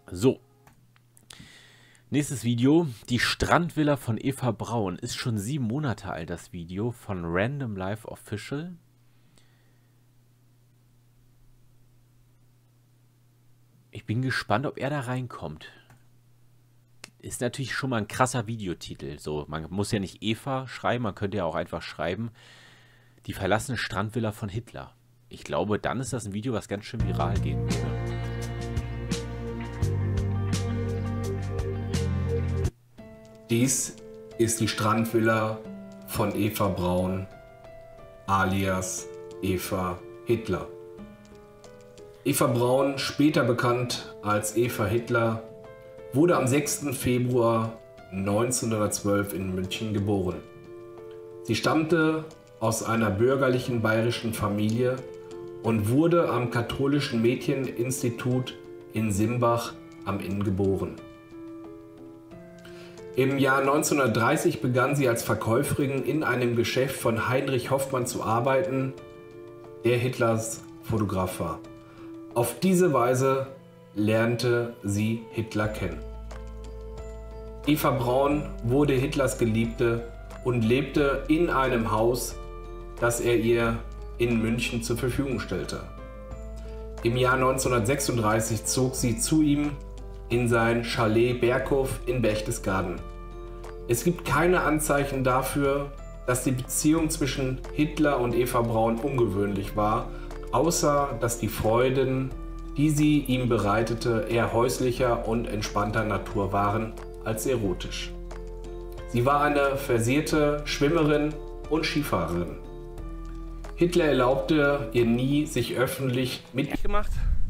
So, nächstes Video. Die Strandvilla von Eva Braun. Ist schon 7 Monate alt, das Video von Random Life Official. Ich bin gespannt, ob er da reinkommt. Ist natürlich schon mal ein krasser Videotitel. So, man muss ja nicht Eva schreiben, man könnte ja auch einfach schreiben, die verlassene Strandvilla von Hitler. Ich glaube, dann ist das ein Video, was ganz schön viral gehen würde. Dies ist die Strandvilla von Eva Braun, alias Eva Hitler. Eva Braun, später bekannt als Eva Hitler, wurde am 6. Februar 1912 in München geboren. Sie stammte aus einer bürgerlichen bayerischen Familie und wurde am Katholischen Mädcheninstitut in Simbach am Inn geboren. Im Jahr 1930 begann sie als Verkäuferin in einem Geschäft von Heinrich Hoffmann zu arbeiten, der Hitlers Fotograf war. Auf diese Weise lernte sie Hitler kennen. Eva Braun wurde Hitlers Geliebte und lebte in einem Haus, das er ihr in München zur Verfügung stellte. Im Jahr 1936 zog sie zu ihm in sein Chalet Berghof in Berchtesgaden. Es gibt keine Anzeichen dafür, dass die Beziehung zwischen Hitler und Eva Braun ungewöhnlich war, außer dass die Freuden, die sie ihm bereitete, eher häuslicher und entspannter Natur waren als erotisch. Sie war eine versierte Schwimmerin und Skifahrerin. Hitler erlaubte ihr nie, sich öffentlich mit gemacht.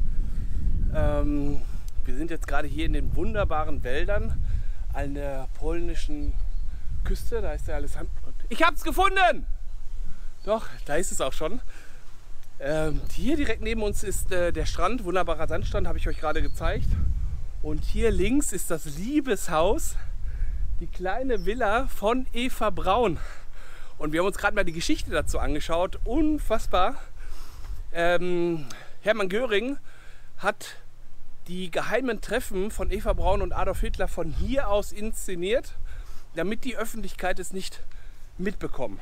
Wir sind jetzt gerade hier in den wunderbaren Wäldern an der polnischen Küste. Da ist der Alessandro. Ich hab's gefunden! Doch, da ist es auch schon. Hier direkt neben uns ist der Strand, wunderbarer Sandstrand, habe ich euch gerade gezeigt. Und hier links ist das Liebeshaus, die kleine Villa von Eva Braun. Und wir haben uns gerade mal die Geschichte dazu angeschaut. Unfassbar. Hermann Göring hat die geheimen Treffen von Eva Braun und Adolf Hitler von hier aus inszeniert, damit die Öffentlichkeit es nicht mitbekommt.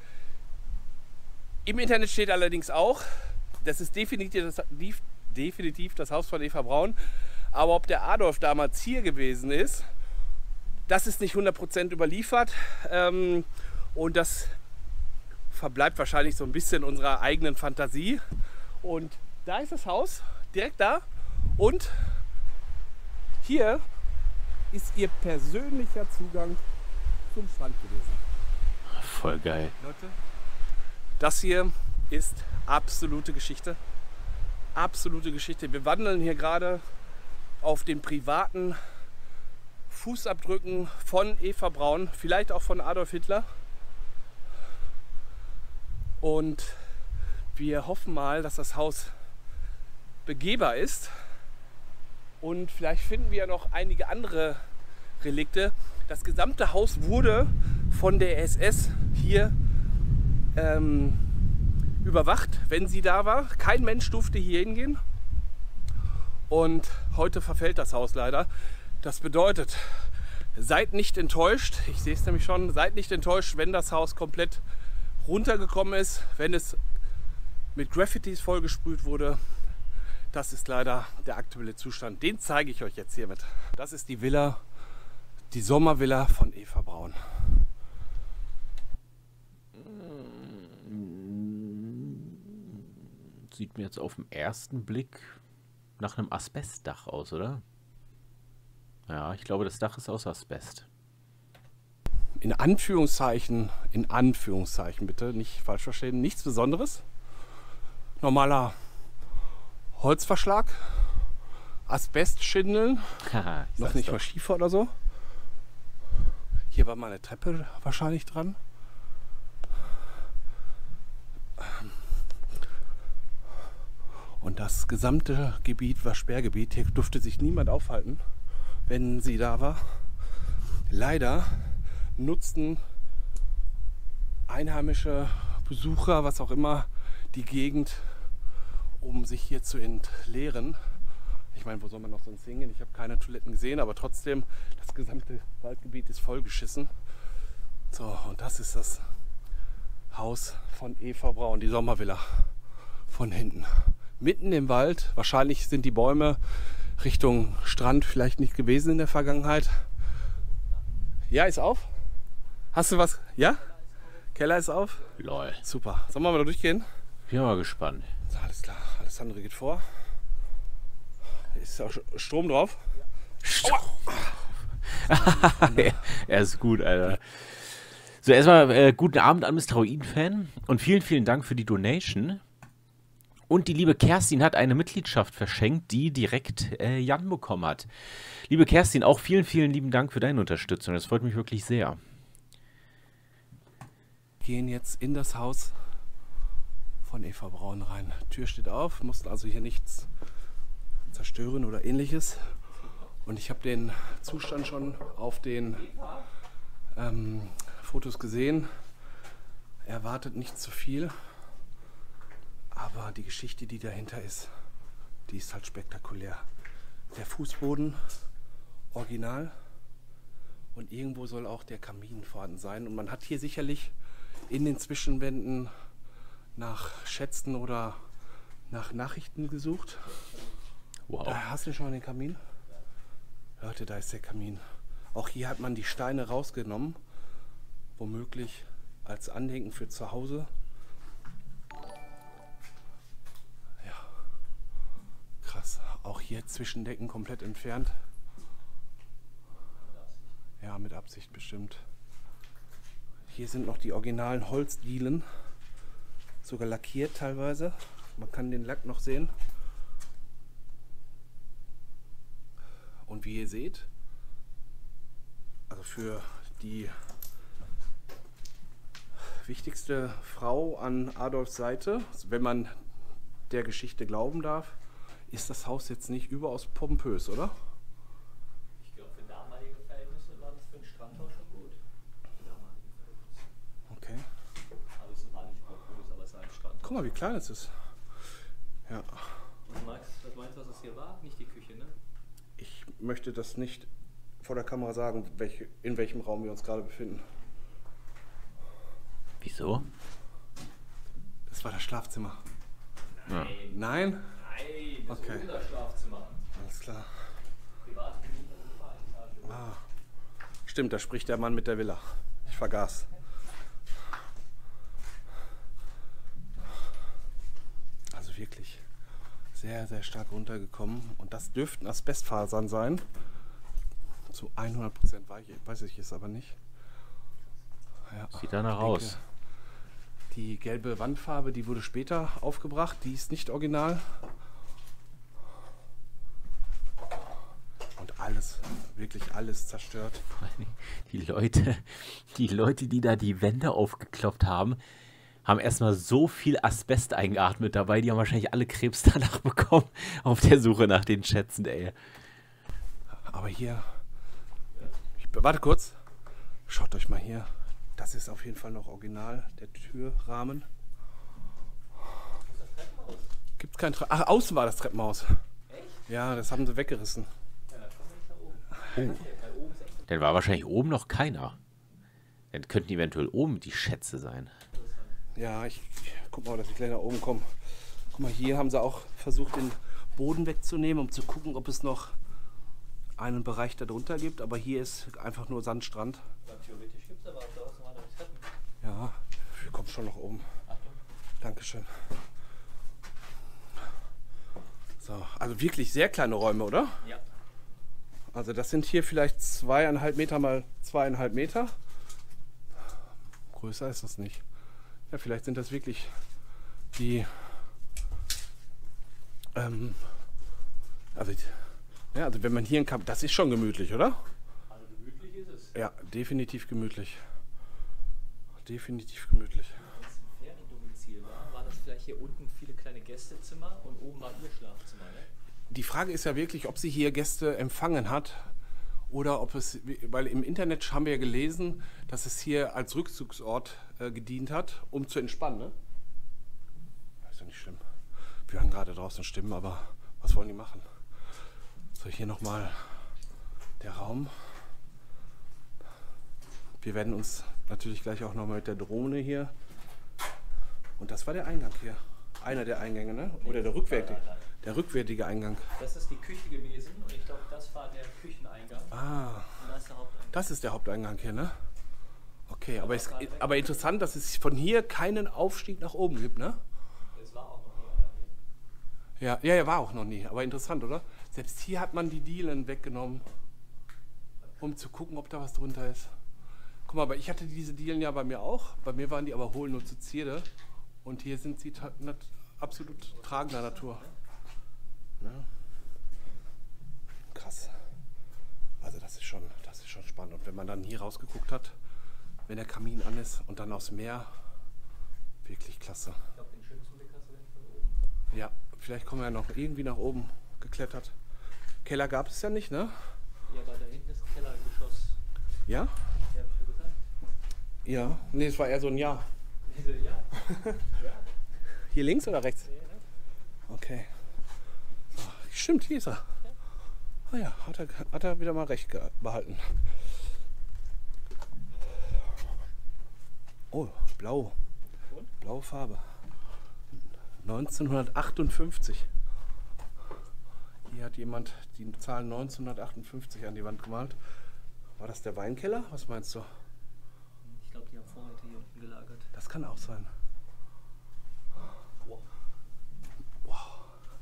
Im Internet steht allerdings auch, das ist definitiv das Haus von Eva Braun, aber ob der Adolf damals hier gewesen ist, das ist nicht 100% überliefert und das verbleibt wahrscheinlich so ein bisschen unserer eigenen Fantasie. Und da ist das Haus, direkt da, und hier ist ihr persönlicher Zugang zum Strand gewesen. Voll geil. Leute, das hier ist absolute Geschichte. Absolute Geschichte. Wir wandeln hier gerade auf den privaten Fußabdrücken von Eva Braun, vielleicht auch von Adolf Hitler. Und wir hoffen mal, dass das Haus begehbar ist. Und vielleicht finden wir ja noch einige andere Relikte. Das gesamte Haus wurde von der SS hier überwacht, wenn sie da war. Kein Mensch durfte hier hingehen. Und heute verfällt das Haus leider. Das bedeutet, seid nicht enttäuscht. Ich sehe es nämlich schon. Seid nicht enttäuscht, wenn das Haus komplett runtergekommen ist, wenn es mit Graffitis vollgesprüht wurde. Das ist leider der aktuelle Zustand. Den zeige ich euch jetzt hiermit. Das ist die Villa, die Sommervilla von Eva Braun. Sieht mir jetzt auf den ersten Blick nach einem Asbestdach aus, oder? Ja, ich glaube, das Dach ist aus Asbest. In Anführungszeichen bitte, nicht falsch verstehen, nichts Besonderes. Normaler Holzverschlag, Asbestschindeln, noch nicht mal Schiefer oder so. Hier war mal eine Treppe wahrscheinlich dran. Und das gesamte Gebiet war Sperrgebiet. Hier durfte sich niemand aufhalten, wenn sie da war. Leider nutzten einheimische Besucher, was auch immer, die Gegend, um sich hier zu entleeren. Ich meine, wo soll man noch sonst hingehen? Ich habe keine Toiletten gesehen, aber trotzdem, das gesamte Waldgebiet ist vollgeschissen. So, und das ist das Haus von Eva Braun, die Sommervilla von hinten. Mitten im Wald, wahrscheinlich sind die Bäume Richtung Strand vielleicht nicht gewesen in der Vergangenheit. Ja, ist auf? Hast du was? Ja? Keller ist auf? Lol. Super. Sollen wir mal da durchgehen? Bin mal gespannt. So, alles klar. Alessandro geht vor. Ist auch Strom drauf? Er ist gut, Alter. So, erstmal guten Abend an Mr. Ruin-Fan und vielen, vielen Dank für die Donation. Und die liebe Kerstin hat eine Mitgliedschaft verschenkt, die direkt Jan bekommen hat. Liebe Kerstin, auch vielen, vielen lieben Dank für deine Unterstützung. Das freut mich wirklich sehr. Wir gehen jetzt in das Haus von Eva Braun rein. Tür steht auf, mussten also hier nichts zerstören oder ähnliches. Und ich habe den Zustand schon auf den Fotos gesehen. Erwartet nicht zu viel. Aber die Geschichte, die dahinter ist, die ist halt spektakulär. Der Fußboden original und irgendwo soll auch der Kamin vorhanden sein. Und man hat hier sicherlich in den Zwischenwänden nach Schätzen oder nach Nachrichten gesucht. Wow. Da hast du schon mal den Kamin? Leute, da ist der Kamin. Auch hier hat man die Steine rausgenommen, womöglich als Andenken für zu Hause. Krass. Auch hier Zwischendecken komplett entfernt. Ja, mit Absicht bestimmt. Hier sind noch die originalen Holzdielen. Sogar lackiert teilweise. Man kann den Lack noch sehen. Und wie ihr seht, also für die wichtigste Frau an Adolfs Seite, wenn man der Geschichte glauben darf, ist das Haus jetzt nicht überaus pompös, oder? Ich glaube, für damalige Verhältnisse war das für ein Strandhaus schon gut. Für damalige Verhältnisse. Okay. Aber es war nicht pompös, aber es war ein Strandhaus. Guck mal, wie klein es ist. Ja. Und was meinst du, was das hier war? Nicht die Küche, ne? Ich möchte das nicht vor der Kamera sagen, in welchem Raum wir uns gerade befinden. Wieso? Das war das Schlafzimmer. Ja. Nein? Nein, das Okay. ist unser Schlafzimmer. Alles klar. Privat in der Ah. Stimmt, da spricht der Mann mit der Villa. Ich vergaß. Also wirklich sehr, sehr stark runtergekommen. Und das dürften Asbestfasern sein. Zu 100% weiß ich es aber nicht. Ja, Sieht danach ich denke, aus. Die gelbe Wandfarbe, die wurde später aufgebracht. Die ist nicht original. Und alles, wirklich alles zerstört. Die Leute, die da die Wände aufgeklopft haben, haben erstmal so viel Asbest eingeatmet dabei, die haben wahrscheinlich alle Krebs danach bekommen, auf der Suche nach den Schätzen, ey. Aber hier, warte kurz, schaut euch mal hier. Das ist auf jeden Fall noch original, der Türrahmen. Gibt's kein Ach, außen war das Treppenhaus. Echt? Ja, das haben sie weggerissen. Ja, da kommen wir nicht nach oben. Bei oben ist echt Dann war wahrscheinlich oben noch keiner. Dann könnten eventuell oben die Schätze sein. Ja, ich guck mal, dass ich gleich nach oben komme. Guck mal, hier haben sie auch versucht, den Boden wegzunehmen, um zu gucken, ob es noch einen Bereich darunter gibt. Aber hier ist einfach nur Sandstrand. Ja, theoretisch gibt es aber auch draußen mal Treppen. Ja, wir kommen schon nach oben. Achtung. Dankeschön. So, also wirklich sehr kleine Räume, oder? Ja. Also das sind hier vielleicht 2,5 Meter mal 2,5 Meter. Größer ist das nicht. Ja, vielleicht sind das wirklich die also wenn man hier in Kamp, das ist schon gemütlich, oder? Also gemütlich ist es. Ja, definitiv gemütlich. Definitiv gemütlich. Wenn es ein Feriendomizil war, waren das vielleicht hier unten viele kleine Gästezimmer und oben war ihr Schlafzimmer, ne? Die Frage ist ja wirklich, ob sie hier Gäste empfangen hat oder ob es, weil im Internet haben wir ja gelesen, dass es hier als Rückzugsort gedient hat, um zu entspannen. Ne? Ist ja nicht schlimm. Wir hören gerade draußen Stimmen, aber was wollen die machen? So, hier nochmal der Raum. Wir werden uns natürlich gleich auch nochmal mit der Drohne hier. Und das war der Eingang hier. Einer der Eingänge, ne? Oder der rückwärtige Eingang. Das ist die Küche gewesen und ich glaube, das war der Kücheneingang. Ah, Und da ist der Haupteingang. das ist der Haupteingang hier, ne? Okay, aber interessant, dass es von hier keinen Aufstieg nach oben gibt, ne? Es war auch noch nie einer hier. Ja, war auch noch nie. Aber interessant, oder? Selbst hier hat man die Dielen weggenommen, um zu gucken, ob da was drunter ist. Guck mal, aber ich hatte diese Dielen ja bei mir auch. Bei mir waren die aber hohl nur zu Zierde. Und hier sind sie absolut tragender Natur. Ja. Krass. Also das ist schon spannend. Und wenn man dann hier rausgeguckt hat, wenn der Kamin an ist und dann aufs Meer, wirklich klasse. Ich glaube, den schönsten Blick hast du denn von oben. Ja, vielleicht kommen wir ja noch irgendwie nach oben geklettert. Keller gab es ja nicht, ne? Ja, aber da hinten ist ein Kellergeschoss. Ja? Ja, hab ich ja gesagt. Ja. Nee, es war eher so ein Ja. Ja. Hier links oder rechts? Okay. So, stimmt, hier ist er. Ah ja, hat er wieder mal recht behalten. Oh, blau. Blaue Farbe. 1958. Hier hat jemand die Zahl 1958 an die Wand gemalt. War das der Weinkeller? Was meinst du? Ich glaube, die haben Vorräte hier unten gelagert. Das kann auch sein. Wow. Wow.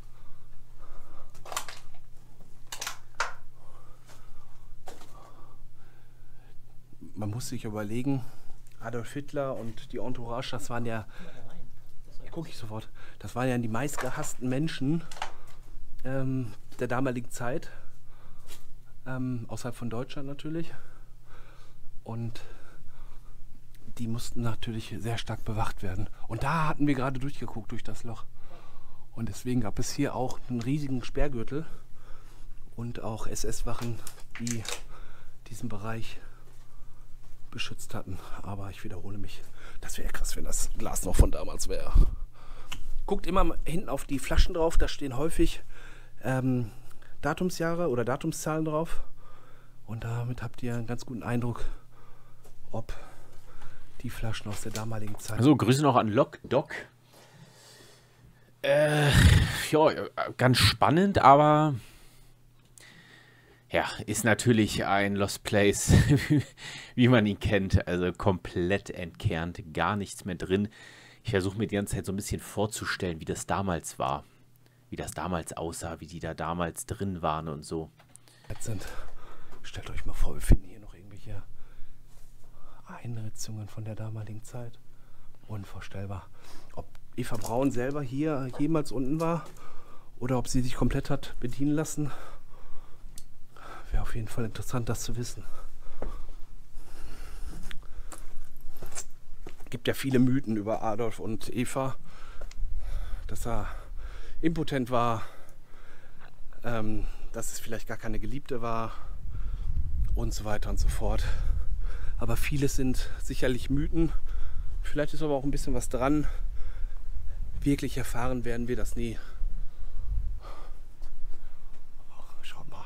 Man muss sich überlegen, Adolf Hitler und die Entourage, das waren ja, gucke ich sofort, das waren ja die meistgehassten Menschen der damaligen Zeit, außerhalb von Deutschland natürlich. Und die mussten natürlich sehr stark bewacht werden. Und da hatten wir gerade durchgeguckt durch das Loch. Und deswegen gab es hier auch einen riesigen Sperrgürtel und auch SS-Wachen, die diesen Bereich beschützt hatten. Aber ich wiederhole mich, das wäre krass, wenn das Glas noch von damals wäre. Guckt immer hinten auf die Flaschen drauf, da stehen häufig Datumsjahre oder Datumszahlen drauf. Und damit habt ihr einen ganz guten Eindruck, ob die Flaschen aus der damaligen Zeit. Also Grüße noch an Lockdoc. Ja, ganz spannend, aber ja, ist natürlich ein Lost Place, wie man ihn kennt. Also komplett entkernt, gar nichts mehr drin. Ich versuche mir die ganze Zeit so ein bisschen vorzustellen, wie das damals war. Wie das damals aussah, wie die da damals drin waren und so. Sind. Stellt euch mal vor, wir finden hier noch irgendwelche Einritzungen von der damaligen Zeit. Unvorstellbar. Ob Eva Braun selber hier jemals unten war oder ob sie sich komplett hat bedienen lassen, wäre auf jeden Fall interessant, das zu wissen. Es gibt ja viele Mythen über Adolf und Eva, dass er impotent war, dass es vielleicht gar keine Geliebte war und so weiter und so fort. Aber vieles sind sicherlich Mythen. Vielleicht ist aber auch ein bisschen was dran. Wirklich erfahren werden wir das nie. Ach, schaut mal.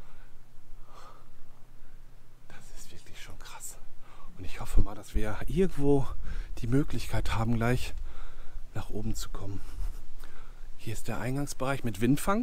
Das ist wirklich schon krass. Und ich hoffe mal, dass wir irgendwo die Möglichkeit haben, gleich nach oben zu kommen. Hier ist der Eingangsbereich mit Windfang.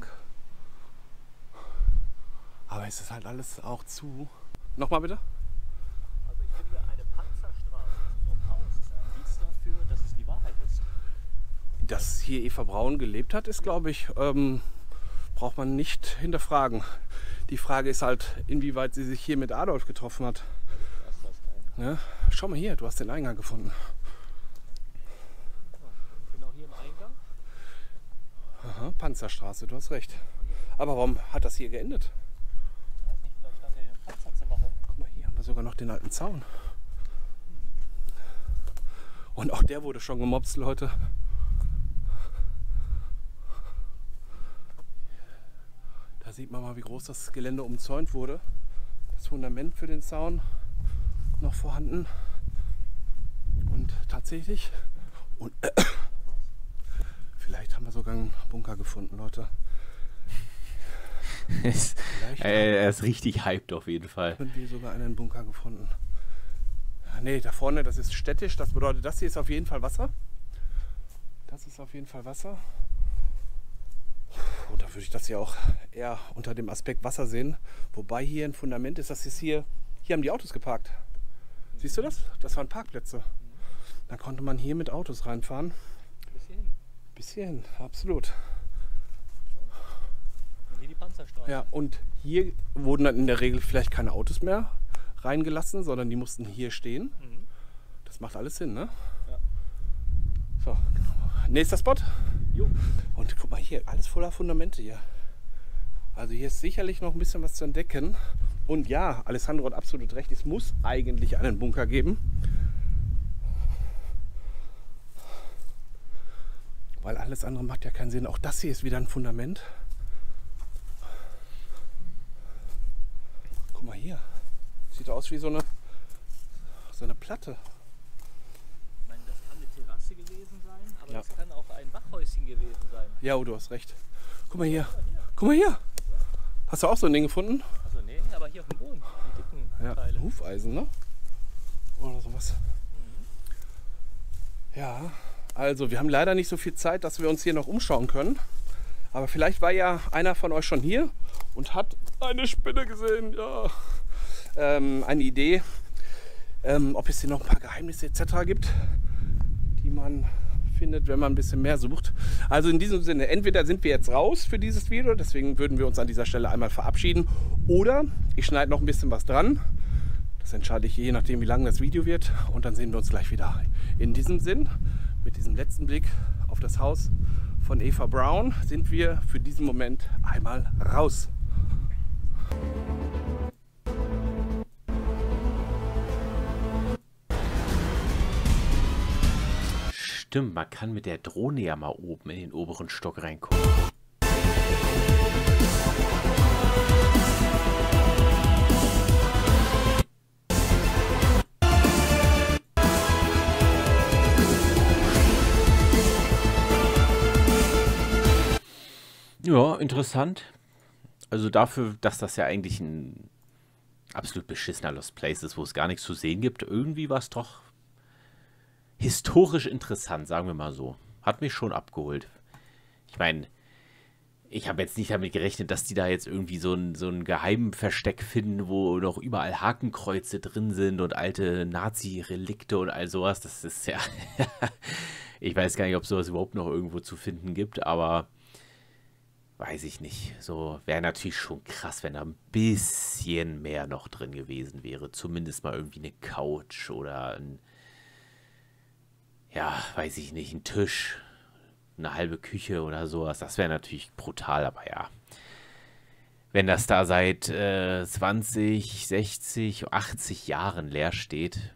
Aber es ist halt alles auch zu. Nochmal bitte? Also ich finde, eine Panzerstraße zu so einem Haus ist ein Indiz dafür, dass es die Wahrheit ist. Dass hier Eva Braun gelebt hat, ist, glaube ich, braucht man nicht hinterfragen. Die Frage ist halt, inwieweit sie sich hier mit Adolf getroffen hat. Ja? Schau mal hier, du hast den Eingang gefunden. Genau hier im Eingang. Aha, Panzerstraße, du hast recht. Aber warum hat das hier geendet? Ich weiß nicht, vielleicht stand der Panzer zur Wache. Guck mal, hier haben wir sogar noch den alten Zaun. Und auch der wurde schon gemopst, Leute. Da sieht man mal, wie groß das Gelände umzäunt wurde. Das Fundament für den Zaun noch vorhanden. Und tatsächlich, und vielleicht haben wir sogar einen Bunker gefunden, Leute. Er ist richtig hyped auf jeden Fall. Irgendwie sogar einen Bunker gefunden. Ne, da vorne, das ist städtisch. Das bedeutet, das hier ist auf jeden Fall Wasser. Das ist auf jeden Fall Wasser. Und da würde ich das hier auch eher unter dem Aspekt Wasser sehen. Wobei hier ein Fundament ist, das ist hier haben die Autos geparkt. Siehst du das? Das waren Parkplätze. Da konnte man hier mit Autos reinfahren. Bis hierhin, absolut. Und hier die Panzerstraße. Ja, und hier wurden dann in der Regel vielleicht keine Autos mehr reingelassen, sondern die mussten hier stehen. Das macht alles Sinn, ne? Ja. So, nächster Spot. Jo. Und guck mal hier, alles voller Fundamente hier. Also hier ist sicherlich noch ein bisschen was zu entdecken. Und ja, Alessandro hat absolut recht, es muss eigentlich einen Bunker geben. Weil alles andere macht ja keinen Sinn. Auch das hier ist wieder ein Fundament. Guck mal hier. Sieht aus wie so eine Platte. Ich meine, das kann eine Terrasse gewesen sein, aber Ja. das kann auch ein Wachhäuschen gewesen sein. Ja, oh, du hast recht. Guck mal hier. Guck mal hier. Hast du auch so ein Ding gefunden? Also nee, aber hier auf dem Boden, die dicken Ja, Teile. Hufeisen, ne? Oder sowas. Ja, also wir haben leider nicht so viel Zeit, dass wir uns hier noch umschauen können. Aber vielleicht war ja einer von euch schon hier und hat eine Spinne gesehen. Ja. Eine Idee, ob es hier noch ein paar Geheimnisse etc. gibt, die man findet, wenn man ein bisschen mehr sucht. Also in diesem Sinne, entweder sind wir jetzt raus für dieses Video, deswegen würden wir uns an dieser Stelle einmal verabschieden, oder ich schneide noch ein bisschen was dran. Das entscheide ich je nachdem, wie lang das Video wird, und dann sehen wir uns gleich wieder. In diesem Sinn, mit diesem letzten Blick auf das Haus von Eva Braun, sind wir für diesen Moment einmal raus. Stimmt, man kann mit der Drohne ja mal oben in den oberen Stock reingucken. Ja, interessant. Also dafür, dass das ja eigentlich ein absolut beschissener Lost Place ist, wo es gar nichts zu sehen gibt, irgendwie war es doch historisch interessant, sagen wir mal so. Hat mich schon abgeholt. Ich meine, ich habe jetzt nicht damit gerechnet, dass die da jetzt irgendwie so ein geheimen Versteck finden, wo noch überall Hakenkreuze drin sind und alte Nazi-Relikte und all sowas. Das ist ja... Ich weiß gar nicht, ob sowas überhaupt noch irgendwo zu finden gibt, aber weiß ich nicht. So wäre natürlich schon krass, wenn da ein bisschen mehr noch drin gewesen wäre. Zumindest mal irgendwie eine Couch oder ein... Ja, weiß ich nicht, ein Tisch, eine halbe Küche oder sowas. Das wäre natürlich brutal, aber ja. Wenn das da seit 20, 60, 80 Jahren leer steht,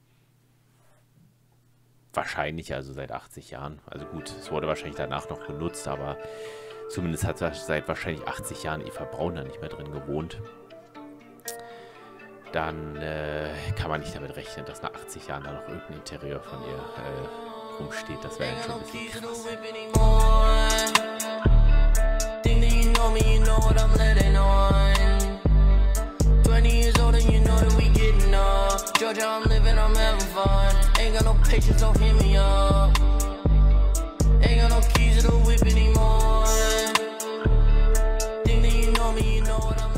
wahrscheinlich also seit 80 Jahren. Also gut, es wurde wahrscheinlich danach noch benutzt, aber zumindest hat seit wahrscheinlich 80 Jahren Eva Braun da nicht mehr drin gewohnt. Dann kann man nicht damit rechnen, dass nach 80 Jahren da noch irgendein Interieur von ihr rumsteht. Das wäre dann schon ein bisschen krass. Think that you know me, you know what I'm